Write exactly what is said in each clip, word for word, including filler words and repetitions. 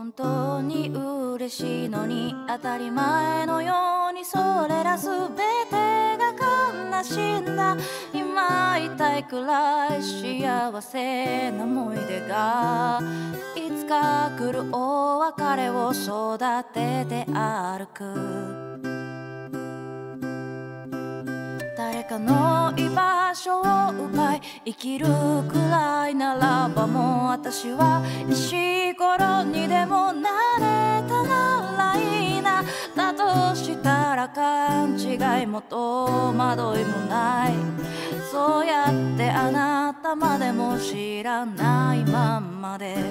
本当に嬉しいのに当たり前のようにそれら全てが悲しいんだ。今痛いくらい幸せな思い出がいつか来るお別れを育てて歩く。誰かの居場所を奪い生きるくらいならばもう私は石ころにでもなれたならいいな。だとしたら勘違いも戸惑いもない。そうやってあなたまでも知らないまんまで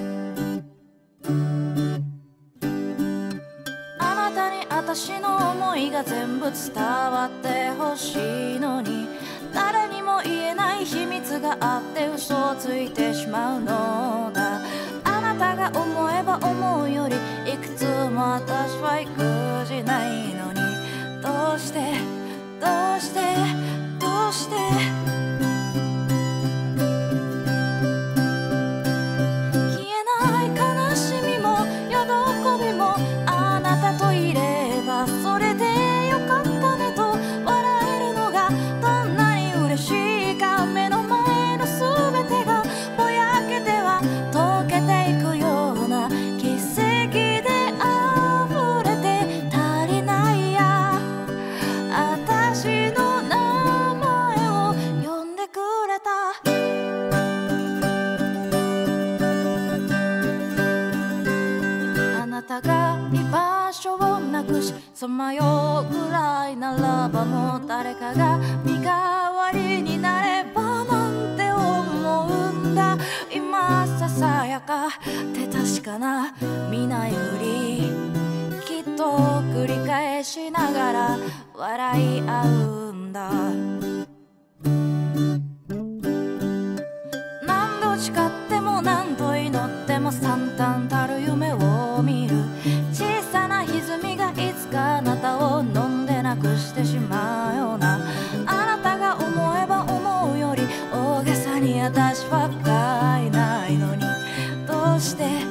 あなたに私の思いが全部伝わってほしいのに誰にも言えない秘密があって嘘をついてしまうのだ。あなたが思えば思うよりいくつも私は育児ないのにどうしてどうしてどうして消えない悲しみも喜びもあなたといればそれでよかったねと笑えるのがどんなに嬉しいか。目の前の全てがぼやけては溶けていくような奇跡で溢れて足りないや。私の名前を呼んでくれた。あなたが居場所をなくしさまようくらいならばもう誰かが身代わりになればなんて思うんだ。今ささやかで確かな見ないふりきっと繰り返しながら笑い合うんだ。何度誓っても何度祈っても惨憺たる夢を見る。小さな歪みがいつかあなたを飲んでなくしてしまうような。あなたが思えば思うより大げさに私は深いないのにどうして